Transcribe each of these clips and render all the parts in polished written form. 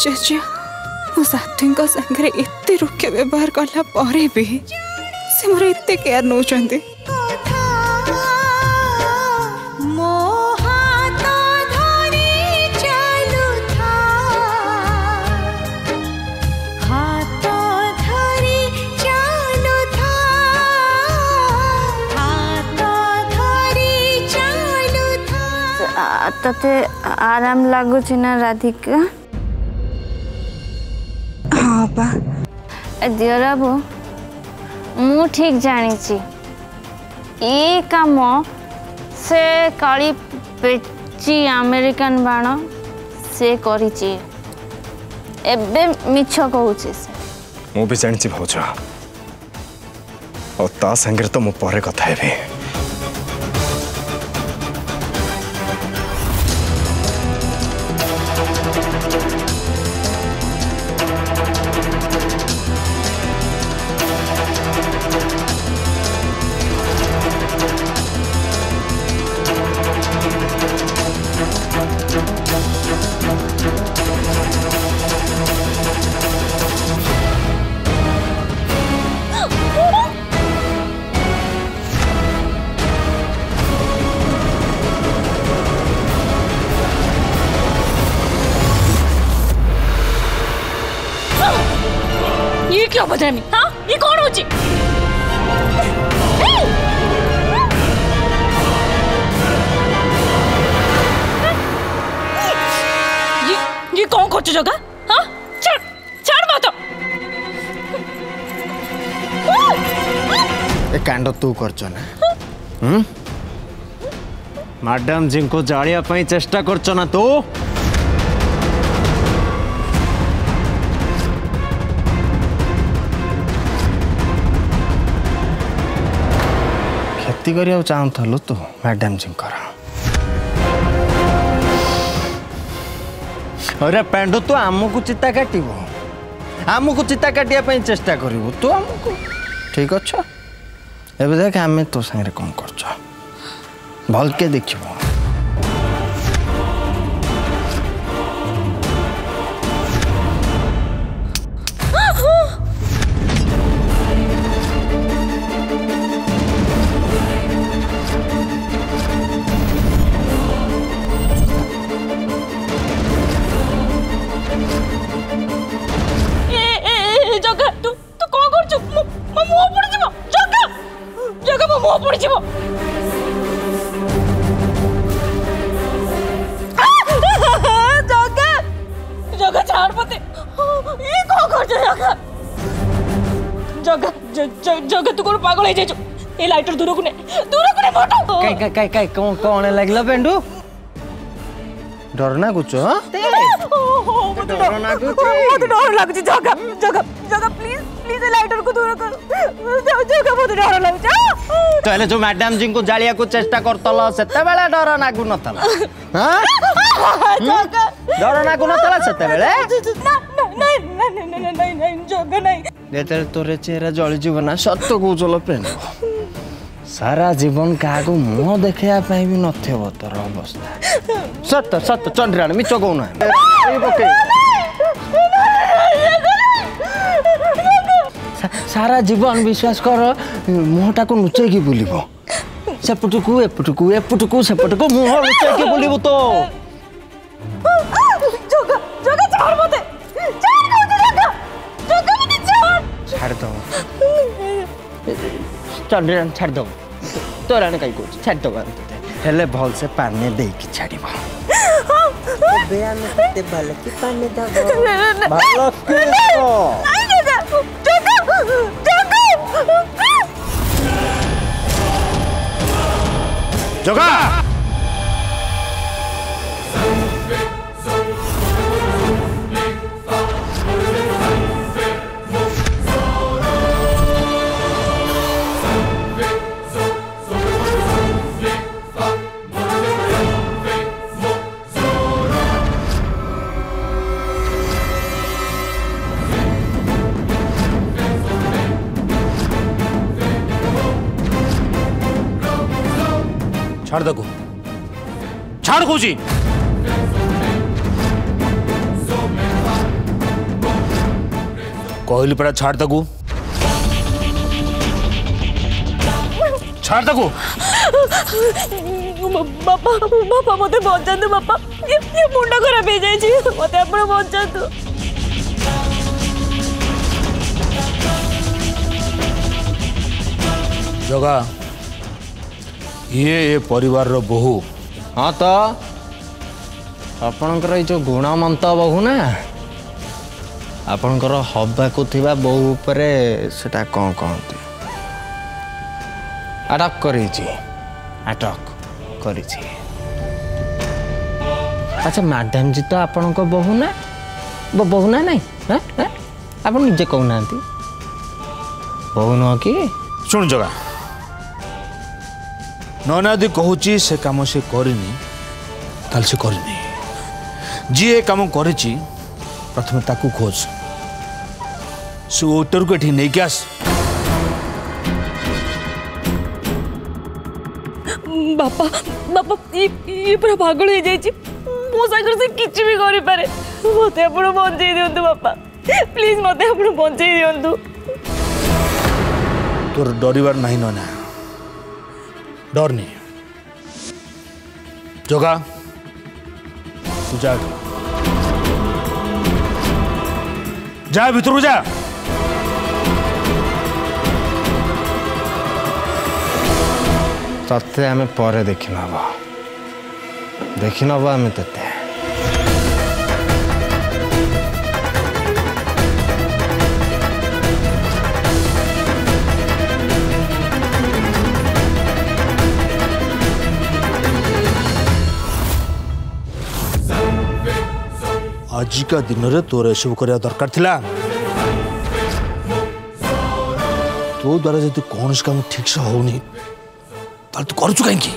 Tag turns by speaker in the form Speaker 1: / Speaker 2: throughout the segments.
Speaker 1: आश्चर्य मो साथी संगे एत रुक्ष व्यवहार कला भी से मोर एत केयर नौ
Speaker 2: तते आराम लगुच ना राधिका?
Speaker 1: हाँ बा
Speaker 2: दियर बाबू मु ठीक जानी ये काम से काली पेची अमेरिकन बाण से करिची एबे मिछ कहूची से
Speaker 3: मु भी जानी भाज और ता संगे तो मु पर कथा हेबे।
Speaker 4: ये क्या बदनामी? हाँ ये कौन हो जी? ये कौन कर जगह? हाँ छाड़ छाड़ मत।
Speaker 5: ए कांड तू करछ ना? मैडम जी को जालिया पई चेष्टा करछ ना तू? क्षति करिया चाहूलु तू मैडम जी अरे पेंडू तू आमको चिता काटबू आमको चिता काटिया चेष्टा करू तू आमको ठीक अच्छ एबे देख आम तो सारे कौन कर भल के देखिबो।
Speaker 4: जगह तू पागल हो जाइयो ए लाइटर दूर को ने मोटो
Speaker 5: काई कौन लागला पेंडू डर ना कुछ? हां डर ना कुछ
Speaker 4: मत डर लाग जगह प्लीज लाइटर को दूर कर जगह बहुत डर लाग
Speaker 5: तले जो मैडम जी को जालिया को चेष्टा करतल सेते बेला डर नागु नतला? हां डर नागु नतला सेते बेले? नहीं जगह नहीं जेते तोरे चेहरा जली जीवन सत्य कहूल पेंडू सारा जीवन क्या मुह देखा भी नथिबो तोर अवस्था सत्य सत्य चंद्राण मिछ कहूना सारा जीवन विश्वास कर मुहटा को नुचे की बुलिबो सेपटकू एपटकू सेपटकू मुह नुचे की बुलिबो तो छाड़ दो चंद्राण छाड़ दो तोर आने कहीं कुछ छाड़ दो हेले भल से पानी दे की छाड़िबो बेया में ते भल की पानी दबो भल की जगा
Speaker 6: छाड़ दको छाड़ खोजी कहली पड़ा छाड़ ताकू छाड़ ताकू
Speaker 4: बापा बापा मते बचातु बापा ये मुंडा खराब हो जाए मते आपण बचातु
Speaker 6: जगा ये परिवार रो बहु
Speaker 5: हाँ तो आपणकर ये जो गुणमंत बहु ना आपणकर हबाकू थिबा बहु उपरे सेटा कौन कहते अटक करिछि अटक करिछि। अच्छा मैडम जी तो आपणक बहु ना बहु ना नहीं हाँ हाँ आप निजे कहना बहु नुह कि
Speaker 6: सुन जगा ननादी कहूची से काम से करनी ताल से करनी जी ए काम करिची प्रथम ताकू खोज से ओटर को नहीं क्या
Speaker 4: बापा बापा ये पूरा पागल हो जाए मो सागर से किसी भी करि पारे मते आपण बंचई दियंतु बापा प्लीज मते आपण बंचई दियंतु
Speaker 6: तोर डरिवार नहीं ना डर नहीं जगा तू जा भीतर जा
Speaker 5: तत्ते आमे परे देखि नब आमे तत्ते
Speaker 6: आजिका दिन रे तोर एसब करया दरकार थिला तो द्वारा जदि कौन काम ठीक से होनी ताल तू करू कहीं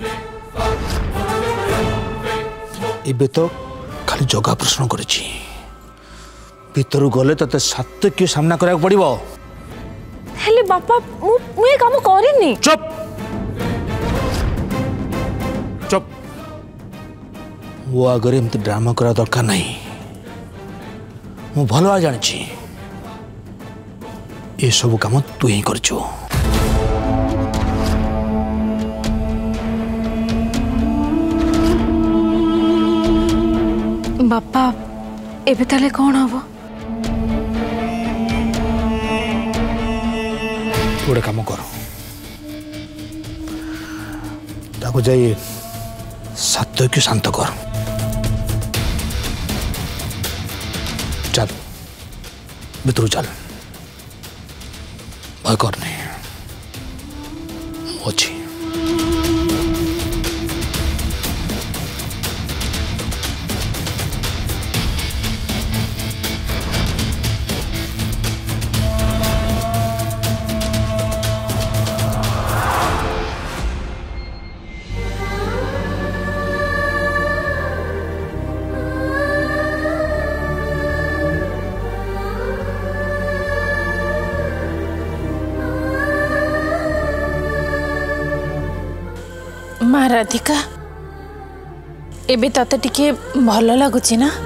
Speaker 6: एबे तो खाली जगह प्रश्न करिछि भीतर गले तते सत्य के सामना करया पड़िबो
Speaker 4: हेले बापा मु ये काम करिनी
Speaker 6: चुप चुप वो अगर एमती ड्रामा करा दरकार नहीं मु भल जानी ये सब काम तू ही कर
Speaker 1: बापा एबे ताले कौन हबो
Speaker 6: गोटे काम कर ताको जाई सत्य को शांत कर चल भीतर चल भय कर नहीं अच्छी
Speaker 7: माँ राधिका एबे तते टिके भल लगुची ना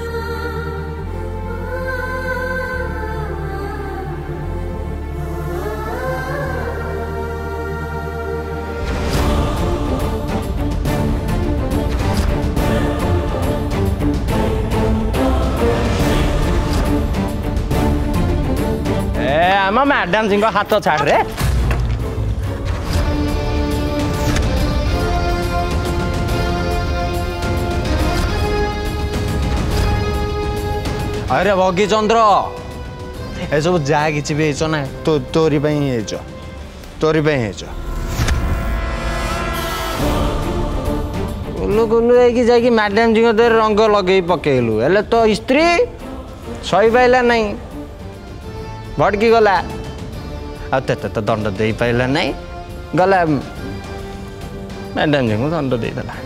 Speaker 5: आम मैडम जी हाथ छाड़ रे अरे भगी चंद्र ए सब जहाँ कि भी ना तोरी तोरी गुलु गुलु जाकि मैडम जी रंग लगे पकेलु हेले तो स्त्री सही पाइला नहीं भड़की गला आते तो दंड दे पाइला नहीं गला मैडम जी को दंड दे देला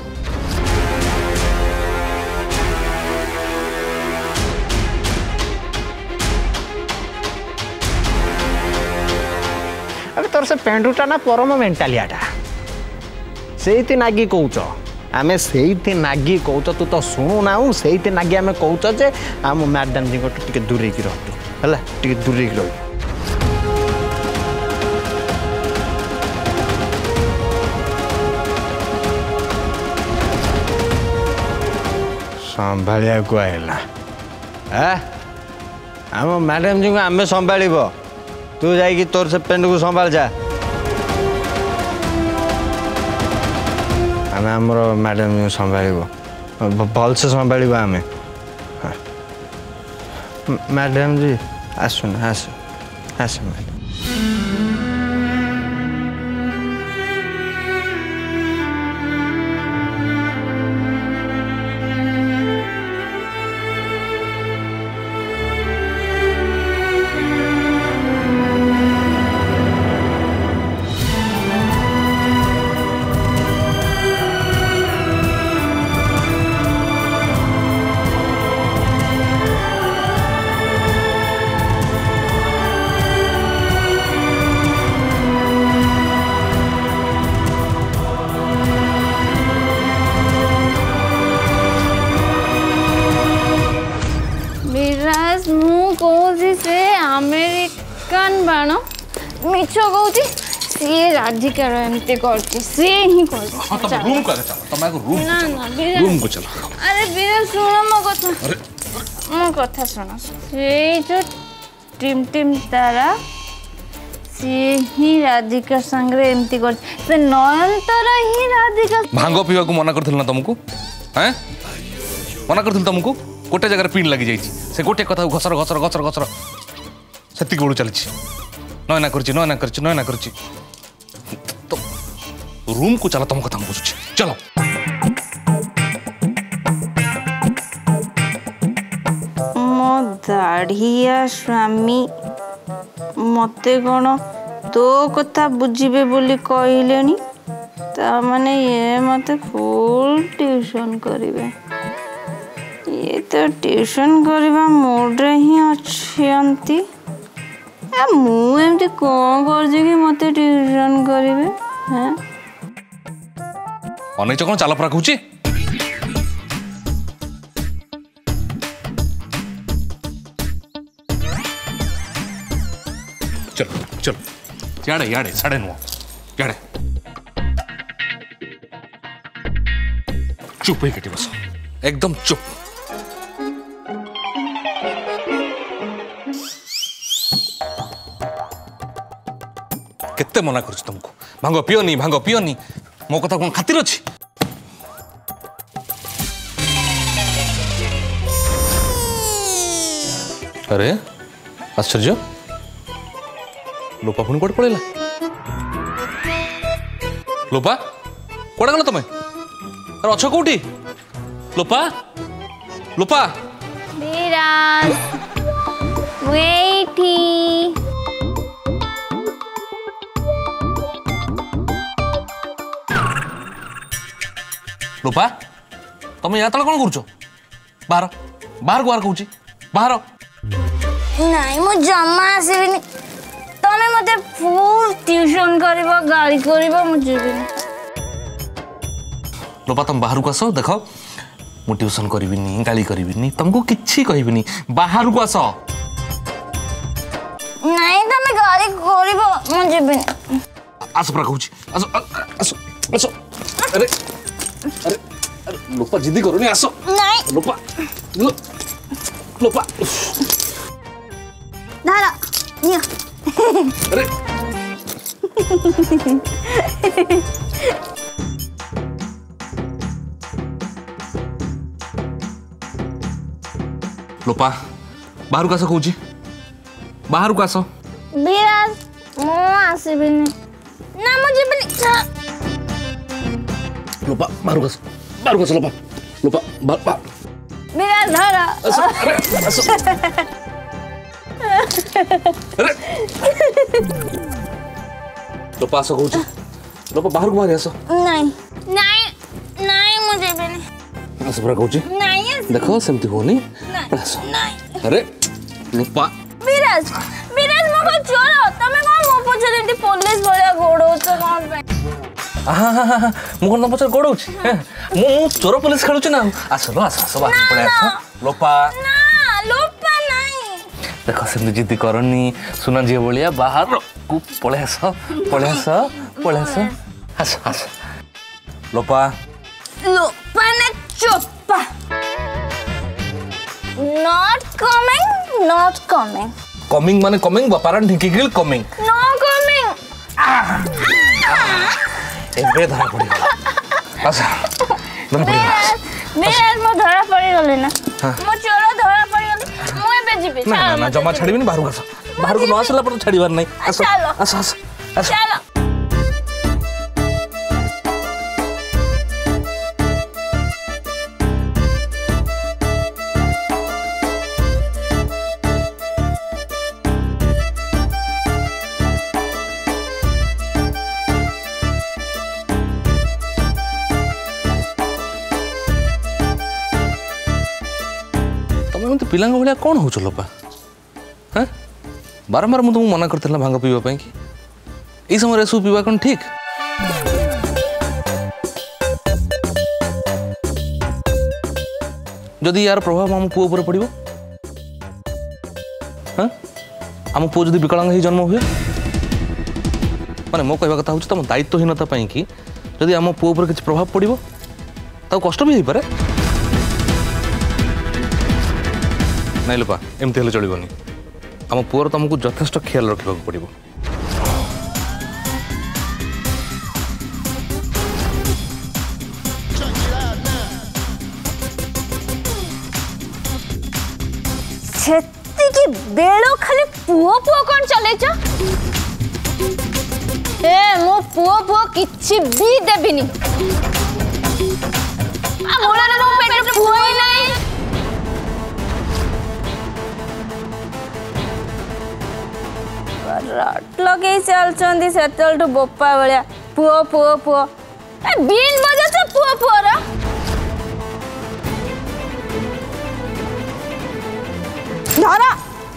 Speaker 5: अबे तोर से पेंडुटा ना परम मेंटालियाटा से नागी कौच आमे से नागी कौच तू तो शुणु ना से नागी आमे कौच जे आम मैडम जी टे दूरे की रहतु है टे दूरी रही संभालिया को आइला आम मैडम जी को आम संभाल तू जाइए तोर से पेंट को संभाल जा आम आमर मैडम जी संभाल भल से संभाल आम मैडम जी आसुन आस आस मैडम
Speaker 2: अमेरिकन बाण मिछ कहूँ सी राधिकार एमती करती सी ही कर
Speaker 6: रूम को चलो तुम रूम
Speaker 2: ना ना
Speaker 6: रूम को चलो
Speaker 2: अरे बीरा सुनो मो कथा सुनो से जो टिम टिम तारा सी ही राधिका संगे एमती कर से नयनतारा ही राधिका
Speaker 8: भांग पीवा को मना करथिल ना तुमको हैं मना करथिल तुमको गोटे जगह पिन लगी जाइए से गोटे कथा घसर घसर घसर घसर से बड़ू चली नयना कर तो रूम को चला तुम कथा बुझुची चलो
Speaker 2: मो दाढ़िया स्वामी मते कौन तो कथा बुझे बोली कहलेनी ता माने ये मते फुल ट्यूशन करिवे ये तो ट्यूशन करवा मूड रे ही अच्छी मुझे कौन कर मत ट्यूशन करेंगे
Speaker 8: अनेक कौन चाल परा कहूँ चलो चलो याड़े याड़े साढ़े नुह याड़े चुप ही कटी बस एकदम चुप केते मना कर तुमको भांग पियोनी मो कथा कौन खातिर अच्छी अरे आश्चर्य लोपा पुणी कौट पड़ेगा लोपा कौड़ा गल तुम अरे अच्छ कौटी लोपा लोपा लोपा तुम या तले कौन करुच बाहर बाहर को कहूँ बाहर
Speaker 2: नहीं मु जमा आसबिनी तमें मते फुल ट्यूशन करबो गाली करबो मु जीबिनी
Speaker 8: लोपा तुम बाहर को आस देख मु ट्यूशन करिबिनी गाली करिबिनी तुमको किछि कहबिनी बाहर को आस
Speaker 2: नहीं तमें गाली करबो मु जीबिनी
Speaker 8: आस पर कहूँ आस आस आस अरे अरे अरे लोपा जिद्दी करोनी आस
Speaker 2: नहीं
Speaker 8: लोपा लोपा
Speaker 2: धारा निया
Speaker 8: अरे लोपा बाहर को आस कहूँ बाहर को आस
Speaker 2: विराज मो आसबिनी ना मु जीबिनी
Speaker 8: लोपा बाहर को आस लोपा लोपा बाहर
Speaker 2: विराज धारा
Speaker 8: अरे अरे लोपा आस कहूँ लोपा बाहर को बाहर आस
Speaker 2: नहीं नहीं नहीं मुझे भी नहीं
Speaker 8: आस पर कहूँ
Speaker 2: नहीं
Speaker 8: देखो सेमती होनी आस अरे लोपा
Speaker 2: विराज विराज मो को चोर तमे कोन मो पछे देती पुलिस भलिया गोडोच कोन पे
Speaker 8: हाँ मु कौन पचार गोड़ाऊँ मु चोर पुलिस खेलुची ना आस लो आस आस बाहर पड़े आस लोपा
Speaker 2: ना लोपा नहीं
Speaker 8: देख से जिद्दी करनी सुना झी भाया बाहर को पलि आस पलि आस पलि आस आस आस लोपा
Speaker 2: लोपा ना चोपा नॉट कमिंग
Speaker 8: कमिंग माने कमिंग बापारा ढिंकी गिल कमिंग
Speaker 2: नो कमिंग
Speaker 8: एबे धरा पड़ी आसा धरा पड़ी
Speaker 2: मैं मो धरा पड़ी गले ना मो चोर धरा पड़ी गले मो एबे जीबे
Speaker 8: ना ना जमा छाड़ीबनी बाहर आस बाहर को न आसला पर छाड़ीबार नहीं आस आस आस आस
Speaker 2: चलो
Speaker 8: पिला भाया कौन हो लोपा हाँ बारंबार मुझे तुमको मना करता भांग पीवा कि यही समय एसबू पीवा कौन ठीक जदि यार प्रभाव आम पुओ पड़ो हाँ आम पुओ जदि विकलांग ही जन्म हुए माने मो कहवा कथा तुम दायित्वहीनता कि जदि आम पुओ पर किसी प्रभाव पड़ो तो कष्ट भी हो पारे नाई लोपा एमती हेल्ले चलनी आम पुअर तुमको यथेष्ट ख्याल रखा पड़ो
Speaker 2: छेती बेलो खाली पुओ पुओ कौन चले ए मो पुओ पुओ किछि भी देबिनी आ मोला रे मो पेट पुओ ही नहीं रट लगे चलचंदी सेतलटू बोपा भलिया पुओ पुओ पुओ ए बीन बजे से पुओ पुओ रा धरा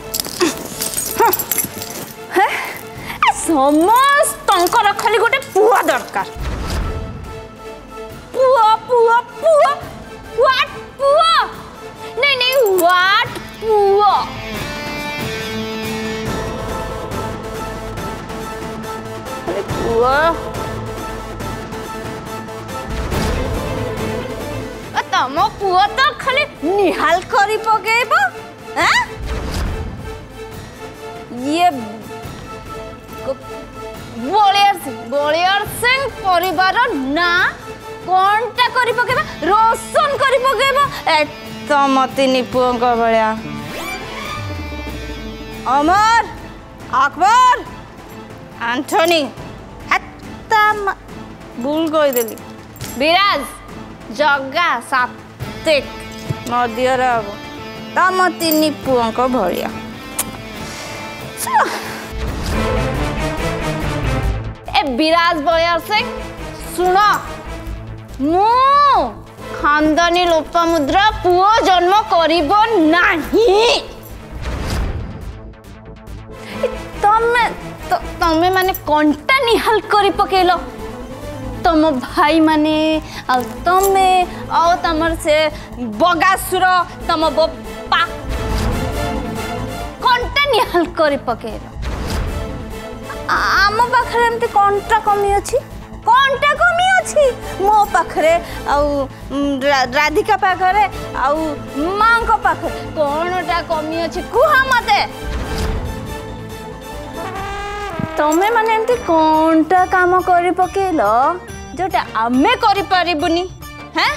Speaker 2: समस्त खाली गोटे पुआ दरकार पुआ पुआ पुआ व्हाट पुआ नहीं व्हाट पुआ पुआ तम पुआ तो खाली निहाल करी पकेब ये बलियार सिंह परिवार ना कौनटा करी पकेबा रोशन करी पकेबा तम तीन पुओं भाया अमर अकबर एंथनी भूल कहीदेली विराज जगा सात्विक मदियर हम तम तीन पुओं भाया ए विराज बलियार सिंह सुन मु खानदानी लोपामुद्रा पुओ जन्म करिब नाही तमे माने कंटा निहाल करी पकेलो तम भाई माने आ तमे आ तमर से बगासुर तम बप्पा कंटा निहाल करी पकेलो आम पाखरे एमती कंटा कमी अछि मो पाखरे आउ राधिका पाखरे आउ मां को पाखरे कोनटा कमी अछि कुहा मते तमे माने एमती कोनटा काम करी पकेलो जोटा आमे करी परिबुनी हैं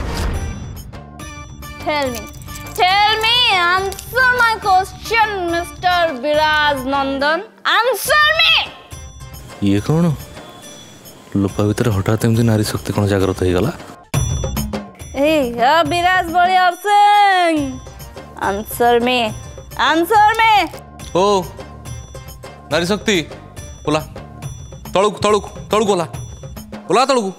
Speaker 2: tell me answer my question mister Viraj Nandan answer me
Speaker 8: ये कौन लोपा भीतर हठात एमती नारी शक्ति कौन जागृत हो गला
Speaker 2: ए विराज बलियार सिंह आंसर मी
Speaker 8: ओ नारी शक्ति बोला तळुक तळुक तळुक बोला बोला तळुक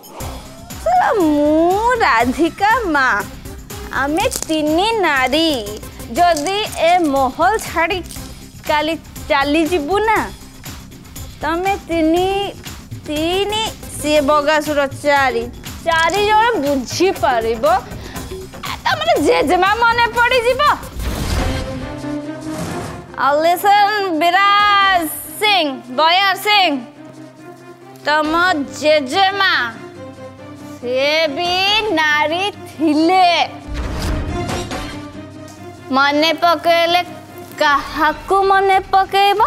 Speaker 2: मु राधिका माँ आमे तीनी नारी जदि ए महल छाड़ी काली चली जीवु ना तमे तीन सी बगासुर चारि जन बुझी पारिब तमरे जेजेमा मने पड़ी जीव लिसन विराज सिंह बयार सिंह तम जेजेमा से भी नारी थिले मने पकेले काहाकू मने पकेब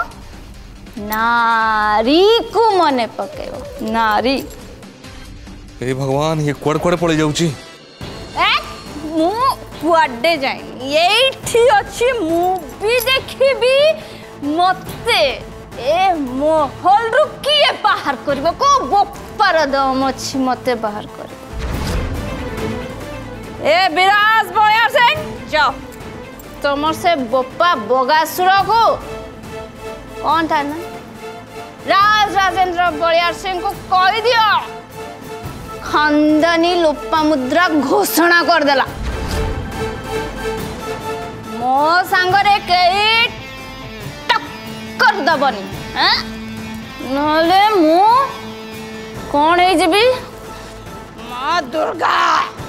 Speaker 2: नारी को मने पकेब नारी
Speaker 8: हे भगवान ये कुआड़ कुआड़े पड़े जाउची
Speaker 2: मु कुआडे जाइनी एठी अछि मूवी देखिबी मते ए मोहल रु किए बाहर करबो को बोपार दम अछि मते बाहर करबो ए विराज बयार सिंह जाओ तुमर से बोपा बगासुर को कौन था ना राज राजेंद्र बयार सिंह को कह दियो खानदानी लोपामुद्रा घोषणा कर देला मो सांगरे कई टक्कर दबनी हैं नले मु कौन है जीबी मां दुर्गा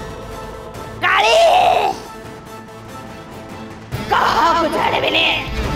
Speaker 2: काली कहा को जाने भी नहीं